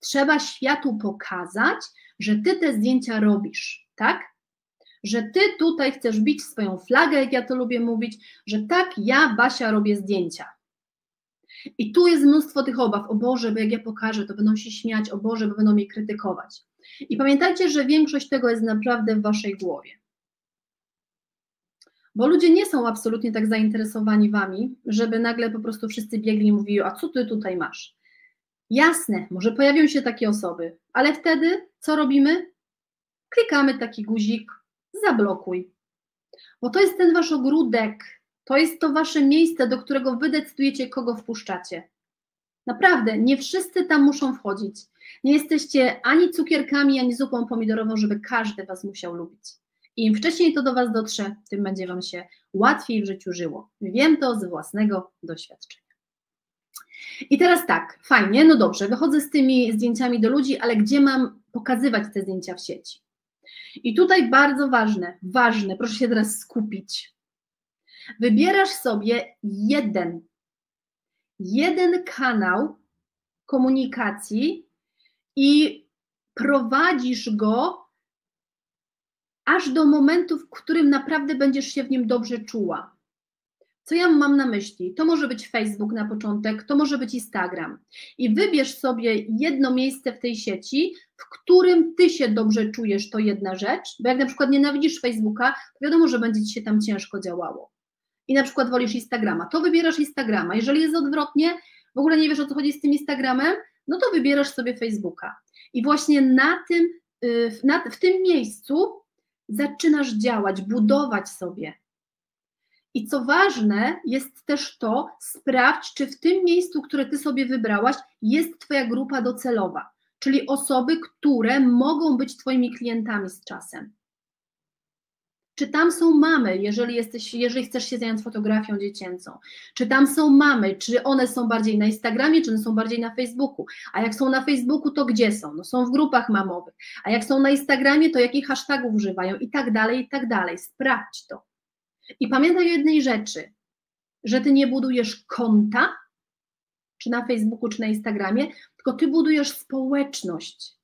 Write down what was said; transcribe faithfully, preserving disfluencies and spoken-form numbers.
trzeba światu pokazać, że ty te zdjęcia robisz, tak? Że ty tutaj chcesz bić swoją flagę, jak ja to lubię mówić, że tak, ja, Basia, robię zdjęcia. I tu jest mnóstwo tych obaw, o Boże, bo jak ja pokażę, to będą się śmiać, o Boże, bo będą mnie krytykować. I pamiętajcie, że większość tego jest naprawdę w waszej głowie. Bo ludzie nie są absolutnie tak zainteresowani wami, żeby nagle po prostu wszyscy biegli i mówili, a co ty tutaj masz? Jasne, może pojawią się takie osoby, ale wtedy co robimy? Klikamy taki guzik, zablokuj. Bo to jest ten wasz ogródek, to jest to wasze miejsce, do którego wy decydujecie, kogo wpuszczacie. Naprawdę, nie wszyscy tam muszą wchodzić. Nie jesteście ani cukierkami, ani zupą pomidorową, żeby każdy was musiał lubić. I im wcześniej to do was dotrze, tym będzie wam się łatwiej w życiu żyło. Wiem to z własnego doświadczenia. I teraz tak, fajnie, no dobrze, wychodzę z tymi zdjęciami do ludzi, ale gdzie mam pokazywać te zdjęcia w sieci? I tutaj bardzo ważne, ważne, proszę się teraz skupić. Wybierasz sobie jeden, jeden kanał komunikacji i prowadzisz go aż do momentu, w którym naprawdę będziesz się w nim dobrze czuła. Co ja mam na myśli? To może być Facebook na początek, to może być Instagram. I wybierz sobie jedno miejsce w tej sieci, w którym ty się dobrze czujesz, to jedna rzecz, bo jak na przykład nienawidzisz Facebooka, to wiadomo, że będzie ci się tam ciężko działało. I na przykład wolisz Instagrama, to wybierasz Instagrama. Jeżeli jest odwrotnie, w ogóle nie wiesz, o co chodzi z tym Instagramem, no to wybierasz sobie Facebooka. I właśnie na tym, na, w tym miejscu zaczynasz działać, budować sobie. I co ważne, jest też to, sprawdź, czy w tym miejscu, które ty sobie wybrałaś, jest twoja grupa docelowa, czyli osoby, które mogą być twoimi klientami z czasem. Czy tam są mamy, jeżeli, jesteś, jeżeli chcesz się zająć fotografią dziecięcą? Czy tam są mamy? Czy one są bardziej na Instagramie, czy one są bardziej na Facebooku? A jak są na Facebooku, to gdzie są? No są w grupach mamowych. A jak są na Instagramie, to jakich hashtagów używają? I tak dalej, i tak dalej. Sprawdź to. I pamiętaj o jednej rzeczy, że ty nie budujesz konta, czy na Facebooku, czy na Instagramie, tylko ty budujesz społeczność.